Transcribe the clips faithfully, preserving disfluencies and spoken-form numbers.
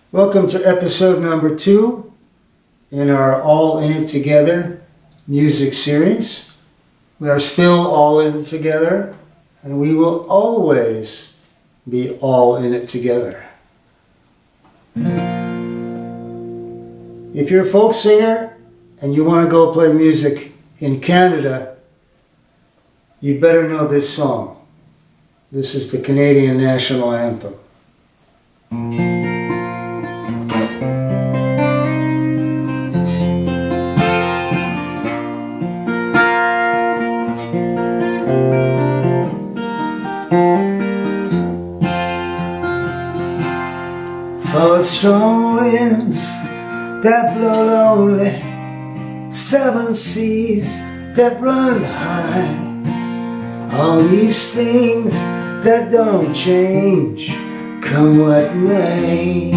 Welcome to episode number two in our All In It Together music series. We are still all in it together, and we will always be all in it together. If you're a folk singer and you want to go play music in Canada, you better know this song. This is the Canadian National Anthem. For strong winds that blow lonely, seven seas that run high, all these things that don't change, come what may.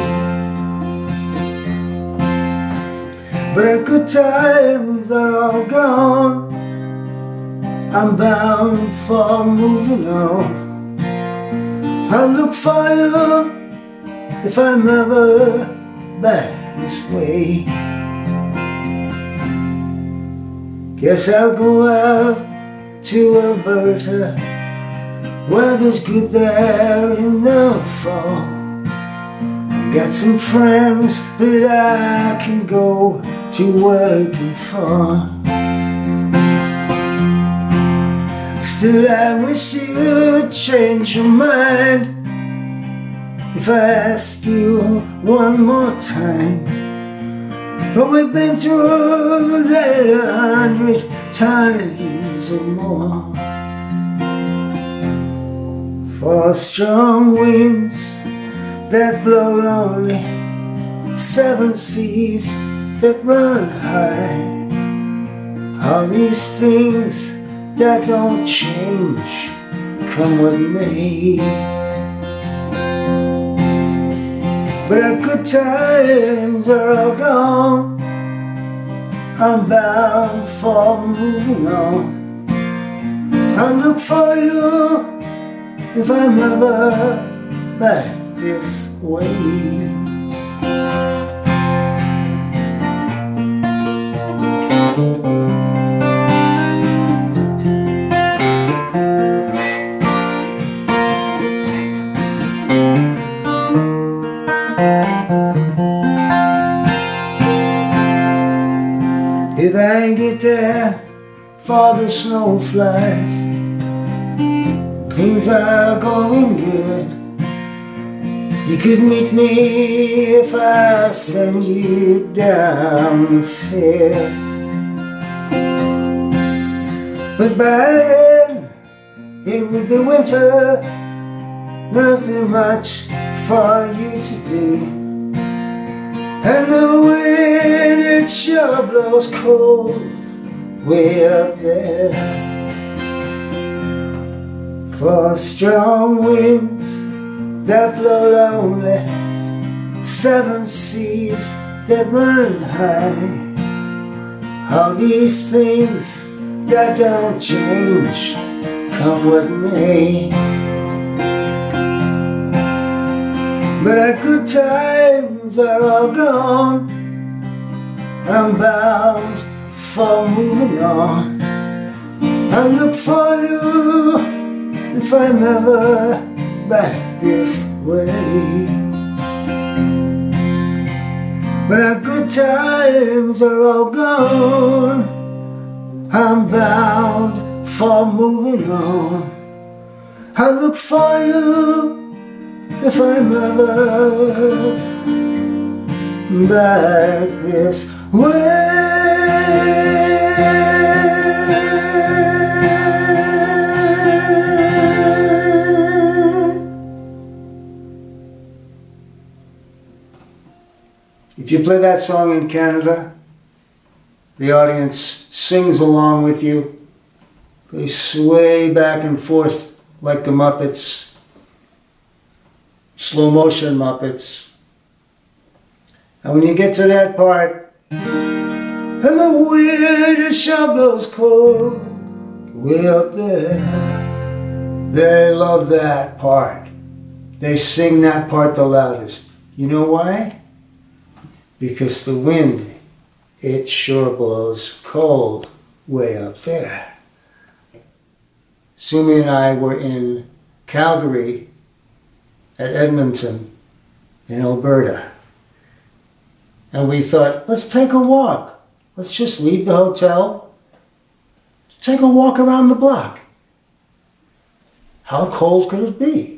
But our good times are all gone, I'm bound for moving on. I'll look for you if I'm ever back this way. Guess I'll go out to Alberta, weather's good there in the fall. Got some friends that I can go to working for. Still I wish you'd change your mind if I ask you one more time. But we've been through that a hundred times or more. For strong winds that blow lonely, seven seas that run high, all these things that don't change, come what may. But our good times are all gone, I'm bound for moving on. I'll look for you if I'm ever back this way. If I ain't get there for the snow flies, things are going good. You could meet me if I send you down the fair. But by then it would be winter, nothing much for you to do. And the wind, it sure blows cold way up there. For strong winds that blow lonely, seven seas that run high, all these things that don't change, come what may. But our good times are all gone, I'm bound for moving on. I'll look for you if I'm ever back this way. But our good times are all gone, I'm bound for moving on. I'll look for you if I'm ever back this way. If you play that song in Canada, the audience sings along with you. They sway back and forth like the Muppets. Slow motion Muppets. And when you get to that part, and the wind it sure blows cold way up there, they love that part. They sing that part the loudest. You know why? because the wind, it sure blows cold way up there. Sumi and I were in Calgary at Edmonton in Alberta. And we thought, let's take a walk. Let's just leave the hotel. Let's take a walk around the block. How cold could it be?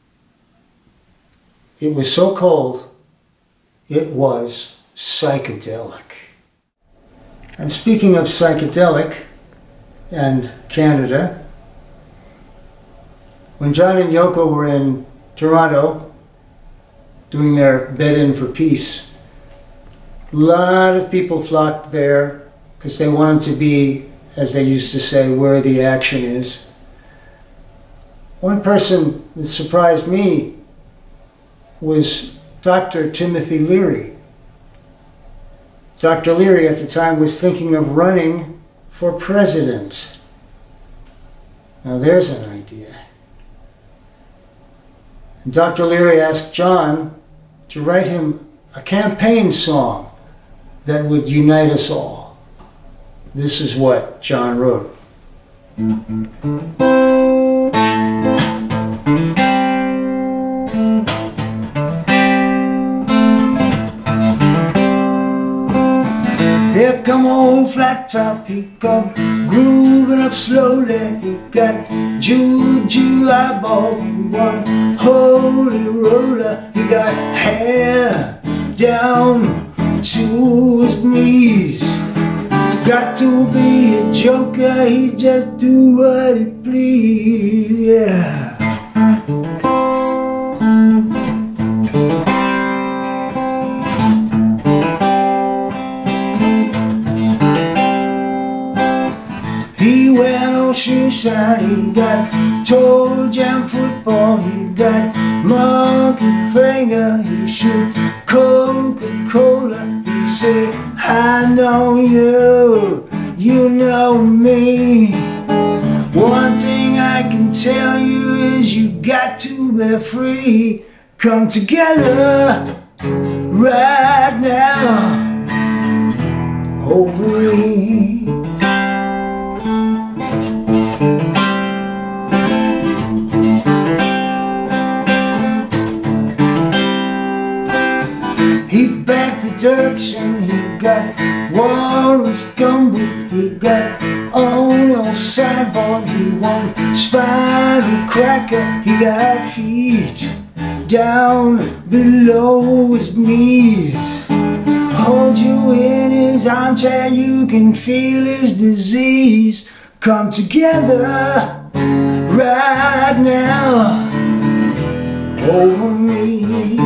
It was so cold, it was psychedelic. And speaking of psychedelic and Canada, when John and Yoko were in Toronto doing their Bed In for Peace, a lot of people flocked there because they wanted to be, as they used to say, where the action is. One person that surprised me was Doctor Timothy Leary. Doctor Leary at the time was thinking of running for president. Now there's an idea. And Doctor Leary asked John to write him a campaign song that would unite us all. This is what John wrote. Here come old flat top, he come grooving up slowly. He got juju eyeballs, one holy roller. He got hair down to his knees. Got to be a joker, he just do what he please, yeah. He wear no shoe shine, he got toe jam football, he got monkey finger, he shoot Coca-Cola, he say, I know you, you know me. One thing I can tell you is you got to be free. Come together right now over me. Production, he got Walrus Gumboot, he got Ono Sideboard, he won Spider Cracker, he got feet down below his knees. Hold you in his armchair, you can feel his disease. Come together right now over me.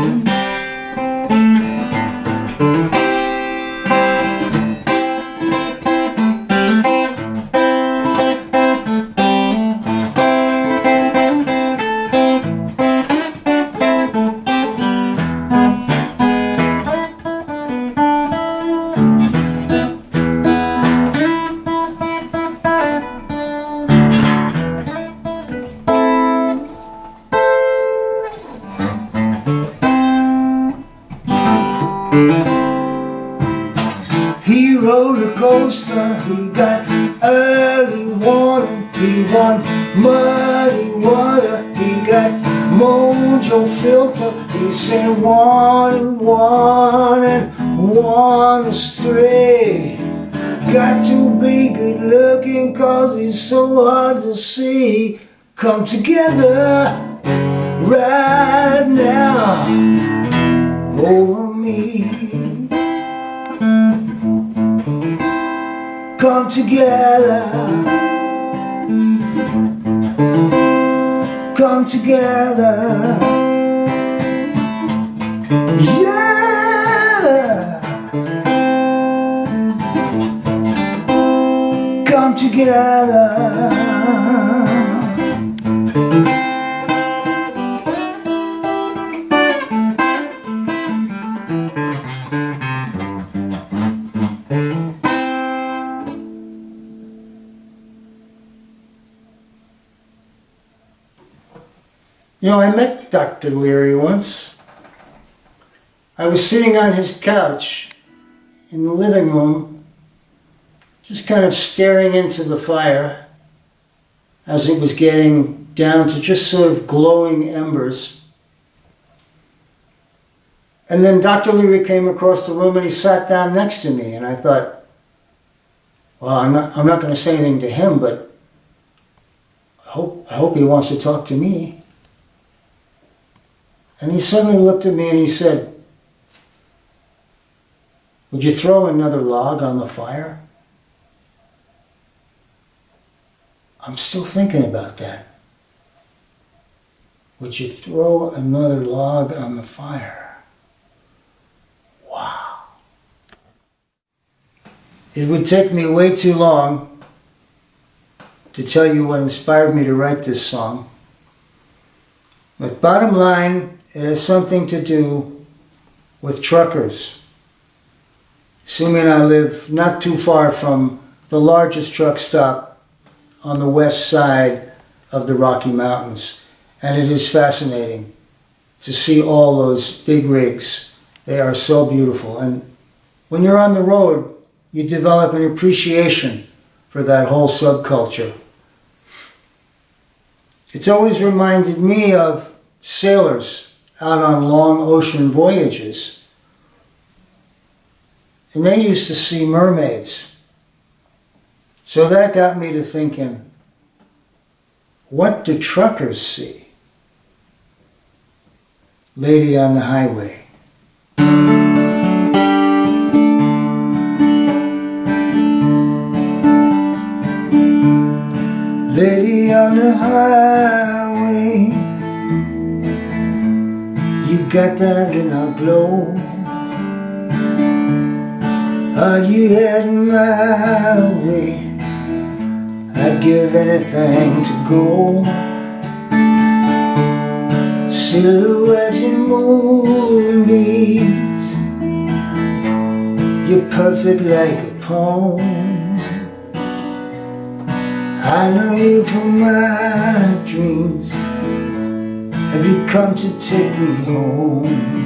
He rode a coaster, he got early warning, he won muddy water, he got mojo filter, he said one and one and one is three. Got to be good looking cause he's so hard to see. Come together right now over me. Come together, come together, yeah. Come together. You know, I met Doctor Leary once. I was sitting on his couch in the living room, just kind of staring into the fire as it was getting down to just sort of glowing embers. And then Doctor Leary came across the room and he sat down next to me, and I thought, well, I'm not, I'm not going to say anything to him, but I hope, I hope he wants to talk to me. And he suddenly looked at me and he said, would you throw another log on the fire? I'm still thinking about that. Would you throw another log on the fire? Wow. It would take me way too long to tell you what inspired me to write this song. But bottom line, it has something to do with truckers. Sumi and I live not too far from the largest truck stop on the west side of the Rocky Mountains. And it is fascinating to see all those big rigs. They are so beautiful. And when you're on the road, you develop an appreciation for that whole subculture. It's always reminded me of sailors out on long ocean voyages. And they used to see mermaids. So that got me to thinking, what do truckers see? Lady on the highway. Lady on the highway, you got that inner glow. Are you heading my way? I'd give anything to go. Silhouette in moonbeams, you're perfect like a poem. I know you from my dreams. Have you come to take me home?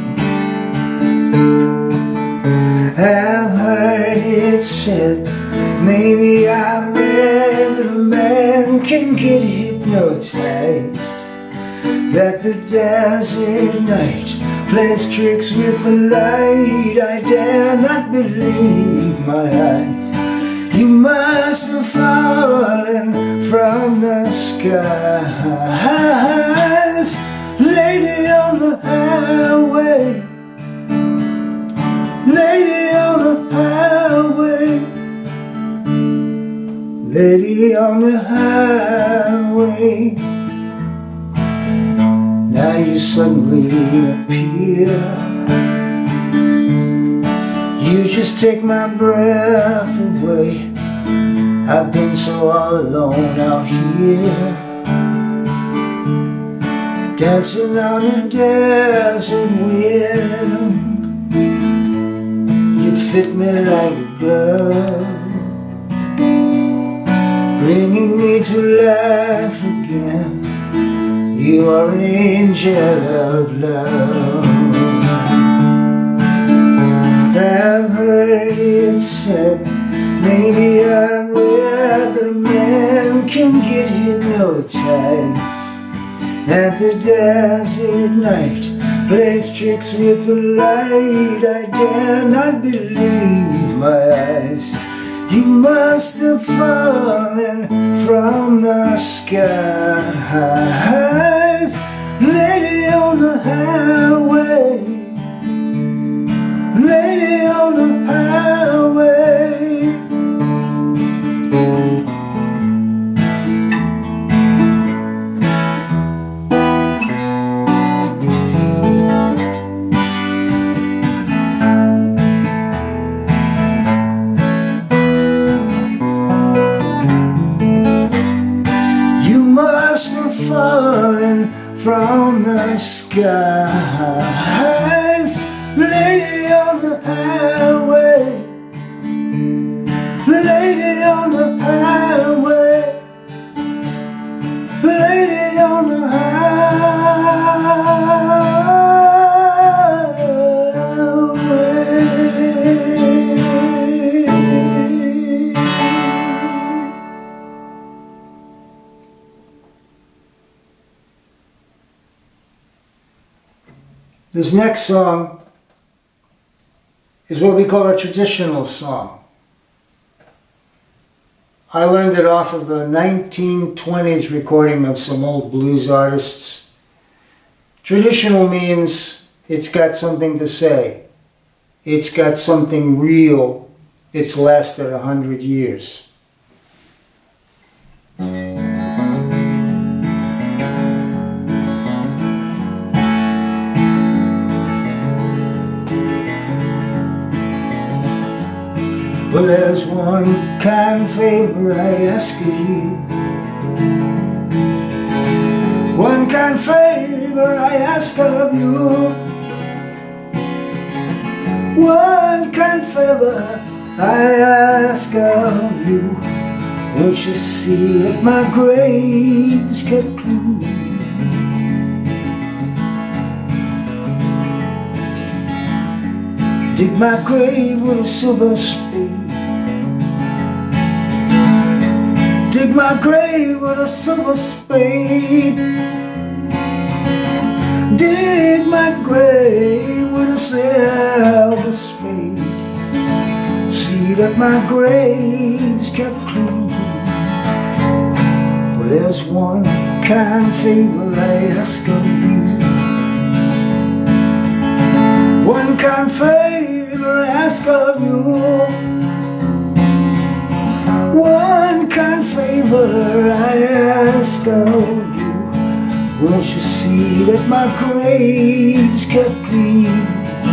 I've heard it said, maybe I read that a man can get hypnotized, that the desert night plays tricks with the light. I dare not believe my eyes. You must have fallen from the skies. Lady on the highway, lady on the highway, lady on the highway. Now you suddenly appear. You just take my breath away. I've been so all alone out here, dancing on a desert wind. You fit me like a glove, bringing me to life again. You are an angel of love. I've heard it said, maybe I'm read that a man can get hypnotized, that the desert night plays tricks with the light. I dare not believe my eyes. You must have fallen from the skies. Lady on the highway, lady on the highway. Falling from the skies, lady on the highway, lady on the highway, lady on the highway. This next song is what we call a traditional song. I learned it off of a nineteen twenties recording of some old blues artists. Traditional means it's got something to say. It's got something real. It's lasted a hundred years. Well, there's one kind favor I ask of you. One kind favor I ask of you. One kind favor I ask of you. Won't you see that my grave is kept clean? Dig my grave with a silver spade. Dig my grave with a silver spade. Dig my grave with a silver spade. See that my grave is kept clean. Well, there's one kind favor I ask of you. One kind favor I ask of you. One kind favor I ask of you. Won't you see that my grave's kept clean?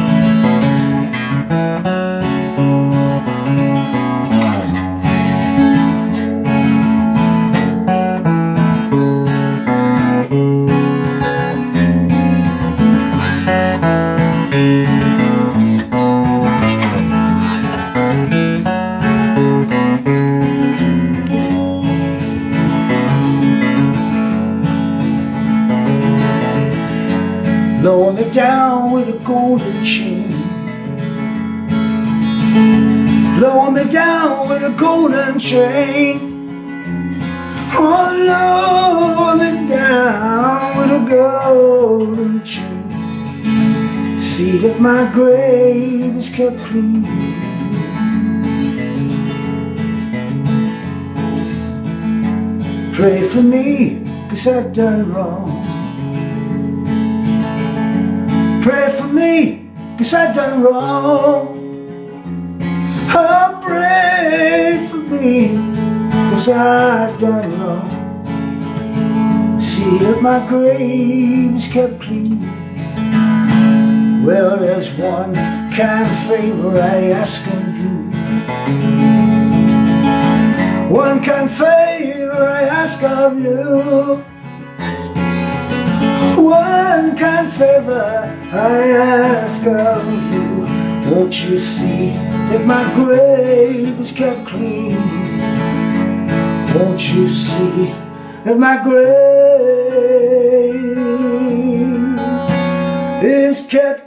Lower me down with a golden chain. Lower me down with a golden chain. Oh, lower me down with a golden chain. See that my grave is kept clean. Pray for me, 'cause I've done wrong. Pray for me, 'cause I've done wrong. Oh, pray for me, 'cause I've done wrong. See that my grave is kept clean. Well, there's one kind of favor I ask of you. One kind of favor I ask of you. One kind favor I ask of you. Won't you see that my grave is kept clean? Won't you see that my grave is kept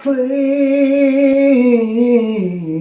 clean?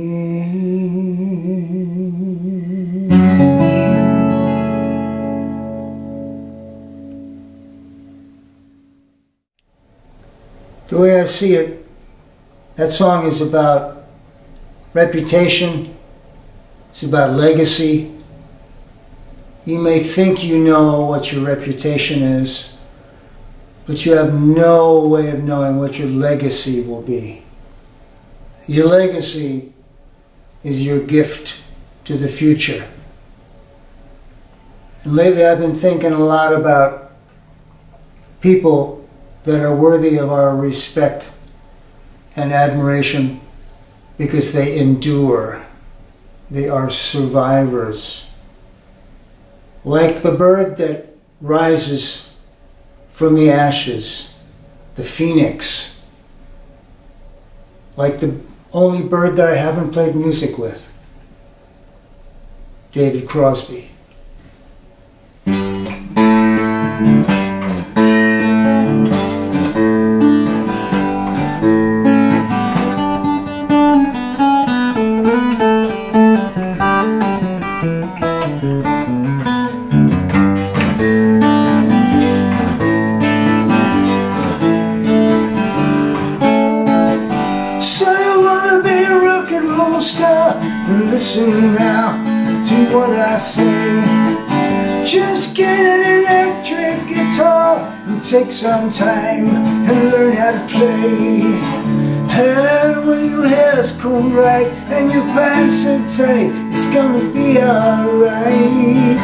The way I see it, that song is about reputation, it's about legacy. You may think you know what your reputation is, but you have no way of knowing what your legacy will be. Your legacy is your gift to the future. And lately I've been thinking a lot about people that are worthy of our respect and admiration because they endure. They are survivors. Like the bird that rises from the ashes, the phoenix. Like the only bird that I haven't played music with, David Crosby. listen now to what I say. Just get an electric guitar and take some time and learn how to play. And when your hair's combed right and your pants are tight, it's gonna be alright.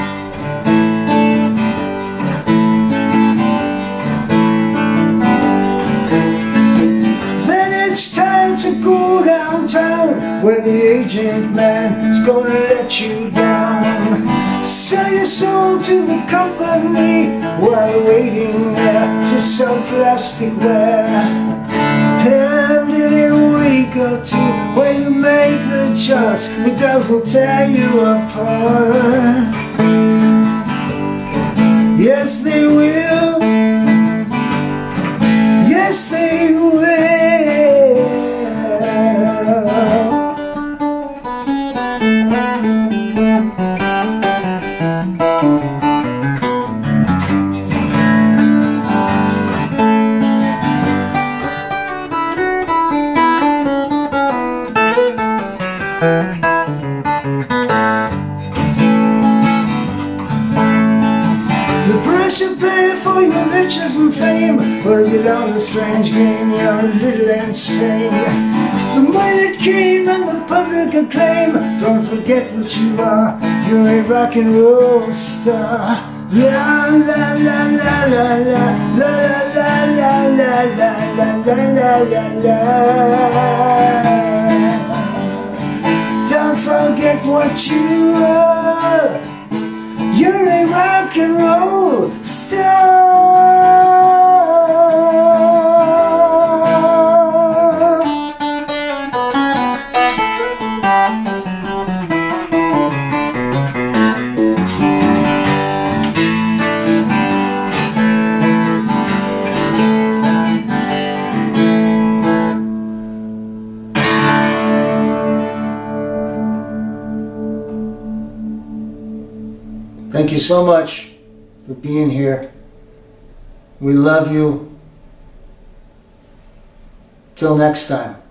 Then it's time to go downtown, where the agent man is gonna let you down. Sell your soul to the company while waiting there to sell plasticware. And in a week or two, when you make the charts, the girls will tear you apart. Yes, they will. Yes, they will. The price you pay for your riches and fame, well, you know the strange game, you're a little insane. The money that came and the public acclaim, don't forget what you are, you're a rock and roll star. La la la la la la la la la la la la la la la. Don't forget what you are, you're a rock and roll star. Thank you so much for being here. We love you. Till next time.